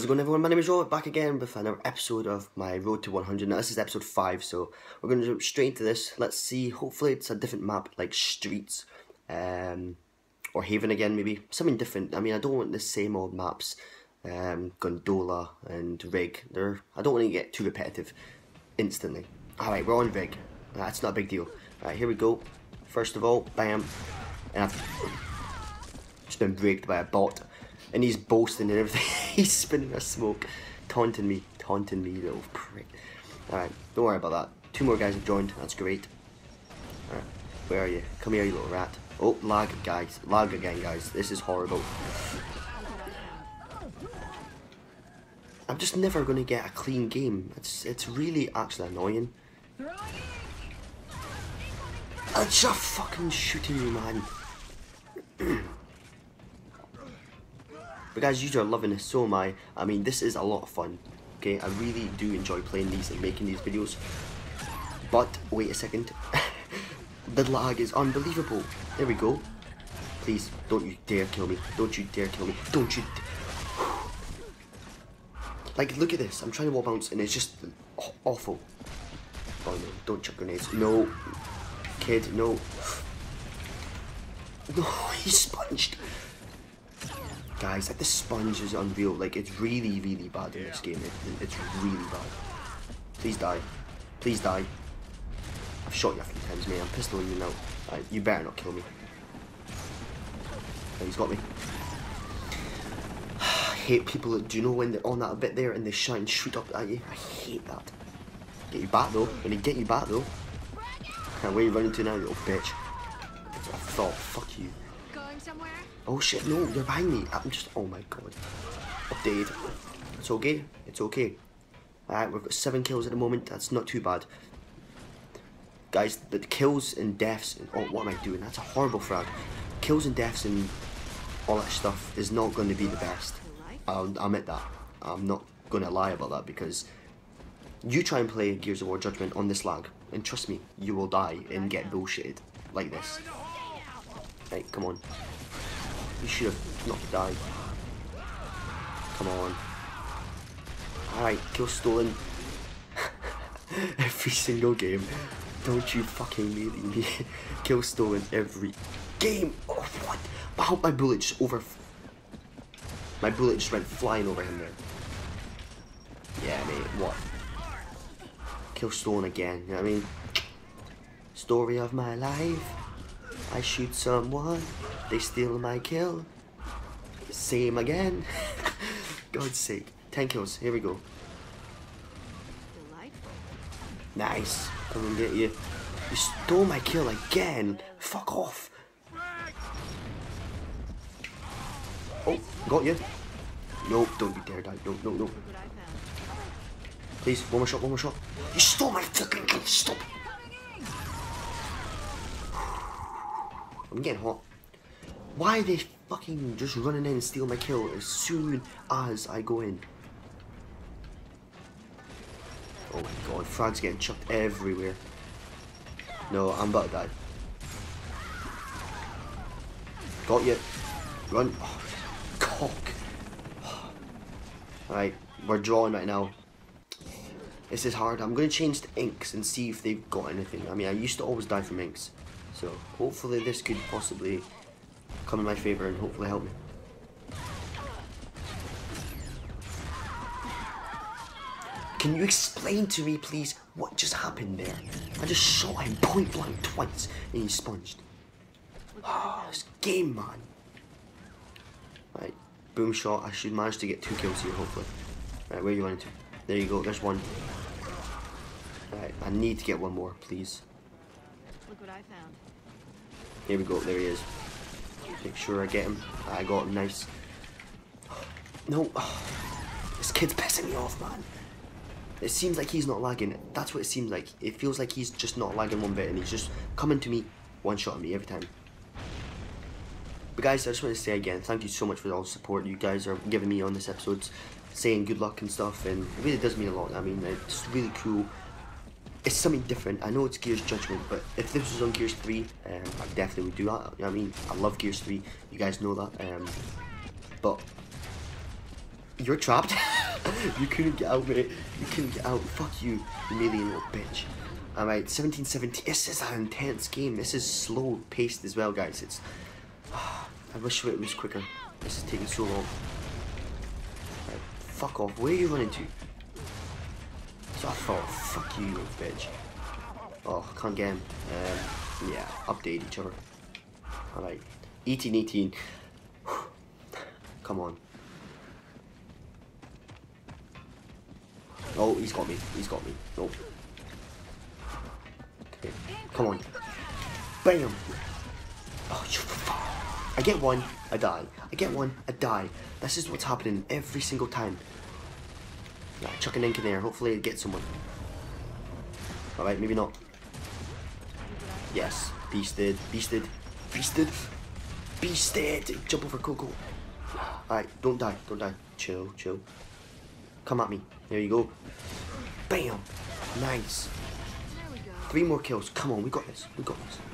How's it going, everyone? My name is Robert, back again with another episode of my Road to 100. Now this is episode 5, so we're going to jump straight into this. Let's see, hopefully it's a different map, like Streets, or Haven again maybe. Something different. I mean, I don't want the same old maps, Gondola and Rig. I don't want to get too repetitive instantly. Alright, we're on Rig. That's not a big deal. Alright, here we go. First of all, bam. And I've just been braked by a bot. And he's boasting and everything. He's spinning a smoke, taunting me, you little prick. Alright, don't worry about that. 2 more guys have joined, that's great. Alright, where are you? Come here, you little rat. Oh, lag, guys. Lag again, guys. This is horrible. I'm just never going to get a clean game. It's really actually annoying. It's just fucking shooting me, man. But guys, you are loving this, so am I. I mean, this is a lot of fun. Okay, I really do enjoy playing these and making these videos. But, wait a second. The lag is unbelievable. There we go. Please, don't you dare kill me. Don't you dare kill me. Don't you Like, look at this. I'm trying to wall bounce and it's just awful. Oh no, don't chuck grenades. No. Kid, no. No, he's sponged. Guys, like the sponge is unreal. Like, it's really, really bad in this game. It's really bad. Please die. Please die. I've shot you a few times, mate. I'm pistoling you now. You better not kill me. Oh, he's got me. I hate people that, do you know when they're on that bit there and they shine and shoot up at you? I hate that. Get you back though. When they get you back though. Where are you running to now, you little bitch? That's what I thought. Fuck you. Going somewhere? Oh shit, no, you're behind me. I'm just, oh my god. I'm dead. It's okay, it's okay. Alright, we've got 7 kills at the moment, that's not too bad. Guys, the kills and deaths, and, oh, what am I doing? That's a horrible frag. Kills and deaths and all that stuff is not going to be the best. I'll admit that. I'm not going to lie about that because you try and play Gears of War Judgment on this lag, and trust me, you will die and get bullshitted like this. Right, come on. You should have not died. Come on. Alright, kill stolen. Every single game. Don't you fucking really me. Kill stolen every game. Oh, what? How my bullet just my bullet just went flying over him there. Yeah, mate, what? Kill stolen again, you know what I mean? Story of my life. I shoot someone, they steal my kill. Same again. God's sake. 10 kills, here we go. Nice. Come and get you. You stole my kill again. Fuck off. Oh, got you. No, don't you dare die. No, no, no. Please, one more shot, one more shot. You stole my fucking kill. Stop. I'm getting hot. Why are they fucking just running in and steal my kill as soon as I go in? Oh my god, frags getting chucked everywhere. No, I'm about to die. Got you. Run. Oh, cock. Alright, we're drawing right now. This is hard. I'm going to change to inks and see if they've got anything. I mean, I used to always die from inks. So, hopefully this could possibly come in my favour and hopefully help me. Can you explain to me, please, what just happened there? I just shot him point blank twice and he sponged. Oh, this game, man. Right, boom shot. I should manage to get 2 kills here, hopefully. Right, where are you running to? There you go, there's one. Right, I need to get one more, please. Look what I found. Here we go, there he is. Make sure I get him. I got him, nice. No, this kid's pissing me off, man. It seems like he's not lagging. That's what it seems like. It feels like he's just not lagging one bit and he's just coming to me, one-shotting me every time. But guys, I just want to say again, thank you so much for all the support you guys are giving me on this episode, saying good luck and stuff, and it really does mean a lot. I mean, it's really cool. It's something different. I know it's Gears Judgment, but if this was on Gears 3, I definitely would do that. You know what I mean? I love Gears 3. You guys know that. But you're trapped. You couldn't get out, mate. You couldn't get out. Fuck you, you alien little bitch. Alright, 17-17. This is an intense game. This is slow paced as well, guys. It's. I wish it was quicker. This is taking so long. Right, fuck off. Where are you running to? So I thought, fuck you, little bitch. Oh, can't get him. Yeah, update each other. Alright, 18-18. Come on. Oh, he's got me. He's got me. Nope. Okay. Come on. Bam! Oh, you fuck. I get one, I die. I get one, I die. This is what's happening every single time. Yeah, chuck an ink in there. Hopefully it gets someone. Alright, maybe not. Yes. Beasted. Beasted. Beasted. Beasted. Jump over Coco. Alright, don't die. Don't die. Chill, chill. Come at me. There you go. Bam. Nice. There we go. 3 more kills. Come on, we got this. We got this.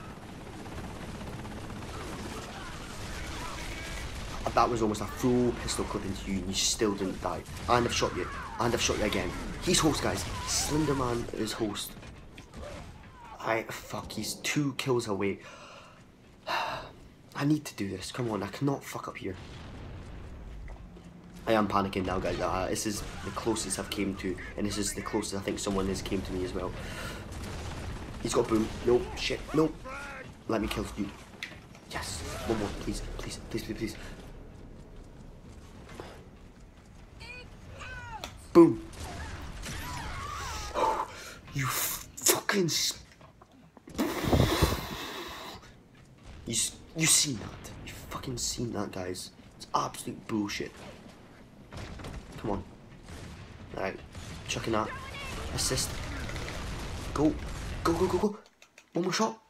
That was almost a full pistol clip into you and you still didn't die. And I've shot you. And I've shot you again. He's host, guys. Slenderman is host. Fuck, he's 2 kills away. I need to do this. Come on, I cannot fuck up here. I am panicking now, guys. This is the closest I've came to. And this is the closest I think someone has came to me as well. He's got boom. No, shit, no. Let me kill you. Yes. One more, please. Please, please, please, please. Boom. You fucking... You seen that? You fucking seen that, guys? It's absolute bullshit. Come on. Alright. Chucking that. Assist. Go. Go, go, go, go. One more shot.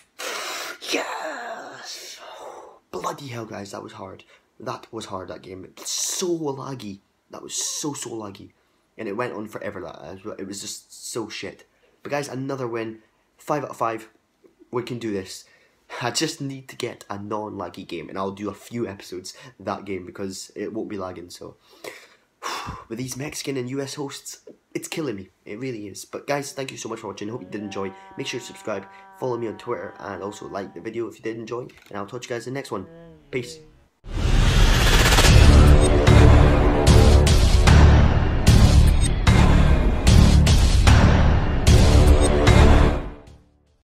Yes! Bloody hell, guys. That was hard. That was hard, that game. It's so laggy. That was so laggy. And it went on forever, that. It was just so shit. But guys, another win. 5 out of 5. We can do this. I just need to get a non-laggy game. And I'll do a few episodes that game because it won't be lagging. So, with these Mexican and US hosts, it's killing me. It really is. But guys, thank you so much for watching. Hope you did enjoy. Make sure to subscribe. Follow me on Twitter. And also like the video if you did enjoy. And I'll talk to you guys in the next one. Peace.